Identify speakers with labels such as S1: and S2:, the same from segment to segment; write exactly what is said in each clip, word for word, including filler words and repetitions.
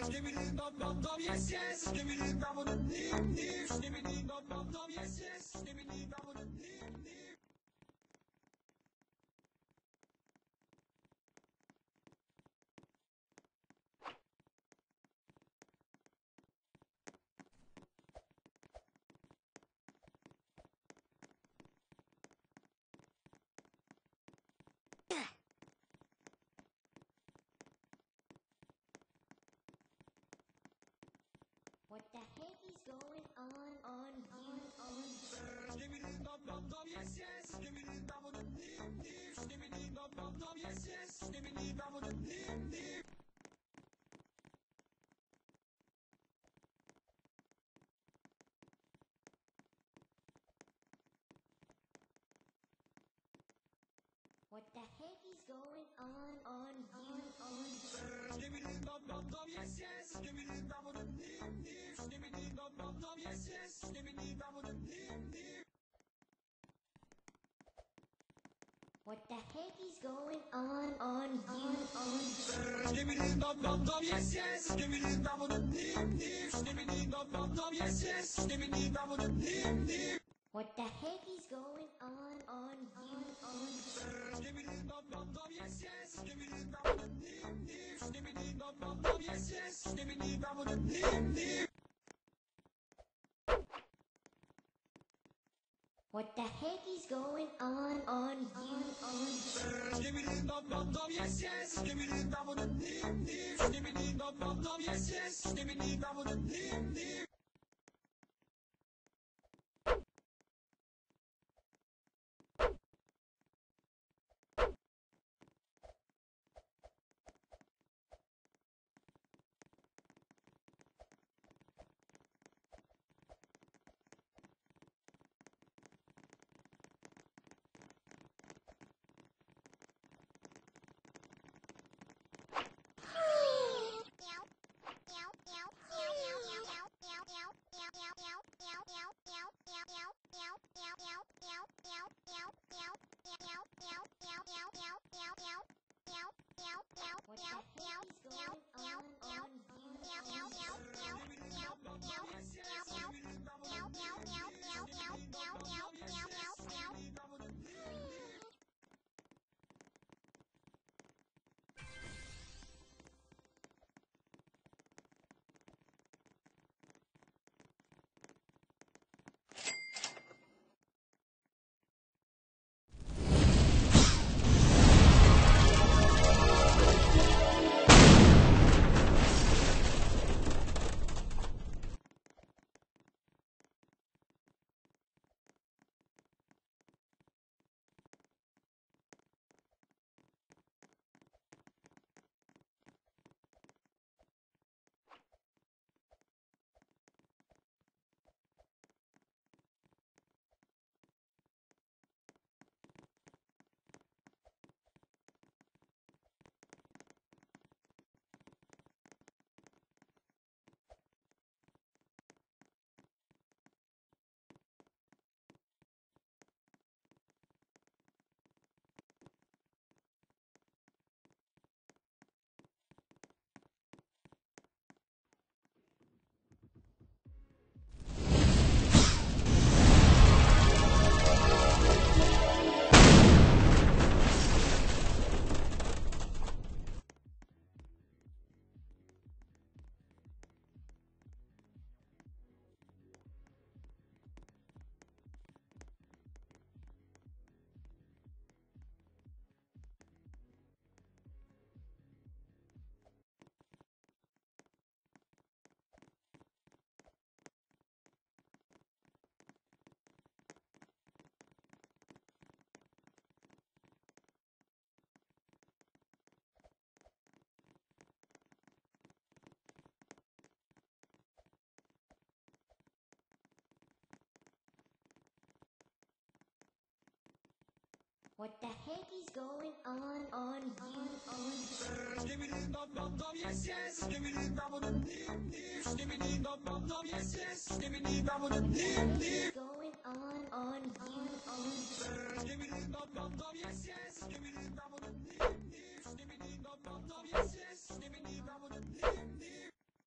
S1: Skibbity dum dum dum, yes yes. Skibbity dum dum dum dum. Skibbity dum dum dum, yes yes. Skibbity dum dum dum dum.
S2: What the heck is going on on on on?
S1: Skibbity dum dum dum, yes yes. Skibbity dum dum dum dum. Skibbity dum dum dum, yes yes. Skibbity dum dum dum dum.
S2: What the heck is going on on on on?
S1: Skibbity dum dum dum, yes yes. Skibbity dum dum dum dum. Skibbity dum dum dum, yes yes. Skibbity dum dum dum dum.
S2: What the heck is going on on on on?
S1: Skibbity dum dum dum, yes yes. Skibbity dum dum dum dum. Skibbity dum dum dum, yes yes. Skibbity dum dum dum dum.
S2: What the heck is going on on on on?
S1: Skibbity dum dum dum, yes yes. Skibbity dum dum dum dum. Skibbity dum dum dum, yes yes. Skibbity dum dum dum dum.
S2: What the heck is going on on on on?
S1: Skibbity dum dum dum, yes yes. Skibbity dum dum dum dum. Skibbity dum dum dum, yes yes. Skibbity dum dum dum dum.
S2: What the heck is going on on on? What the heck is going on on on on?
S1: Skibbity dum dum dum, yes yes. Skibbity dum dum dum dum. Skibbity dum dum dum, yes yes. Skibbity dum dum dum dum.
S2: What's going on on on on?
S1: Skibbity dum dum dum, yes yes. Skibbity dum dum dum dum. Skibbity dum dum dum, yes yes. Skibbity dum dum dum dum.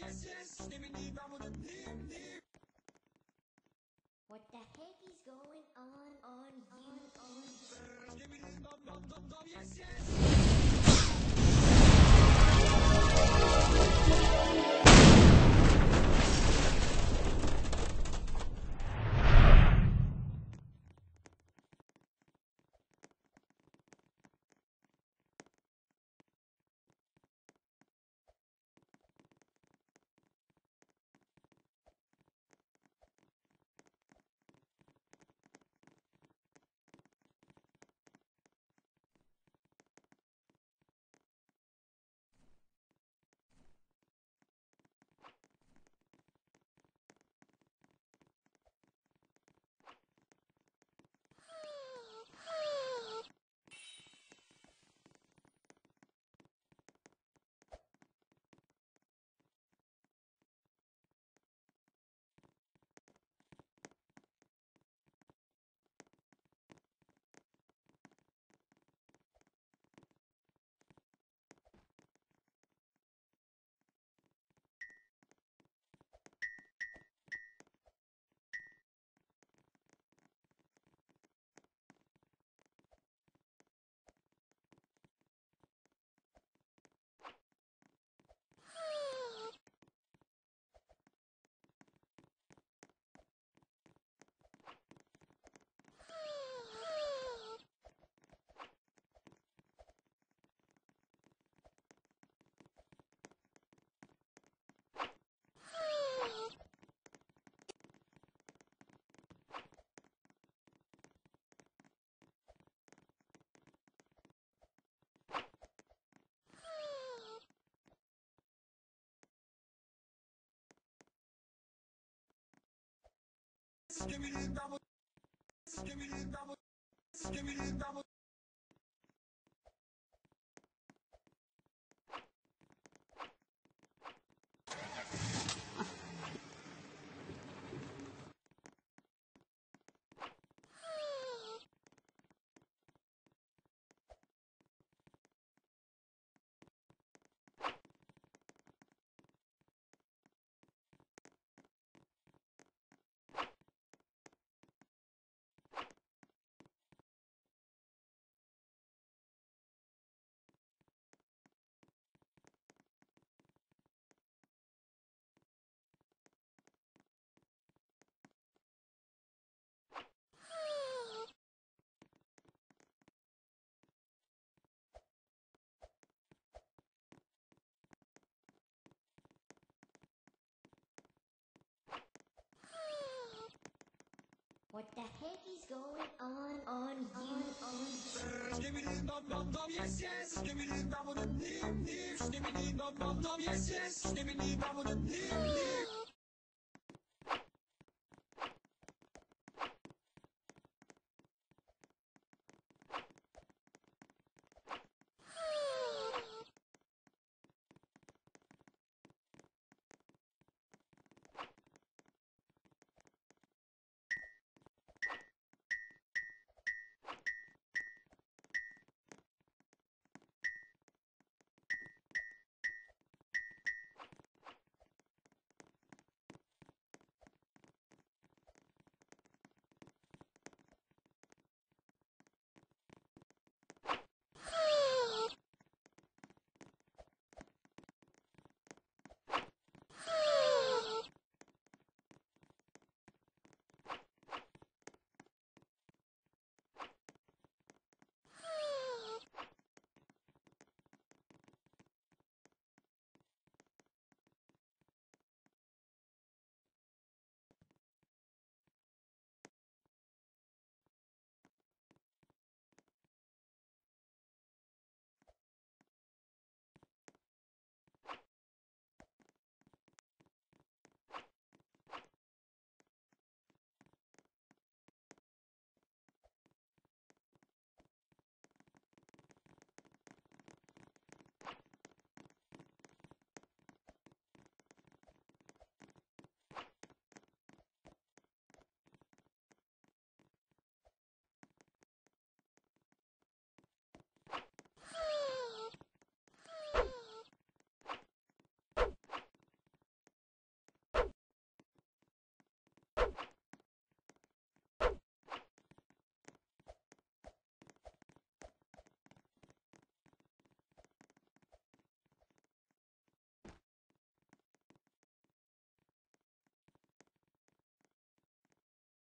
S1: yes, yes, skibbity dum dum dim dim.
S2: What the heck is going on on you? On
S1: Skibbity dum dum dum dum, yes, yes. Skibbity dum skibbity dum skibbity dum.
S2: What the heck is going on on you? On
S1: Skibbity dum dum dum, yes, yes. Skibbity dum dum dim dim. Skibbity dum dum dum, yes, yes. Skibbity dum dum dim dim.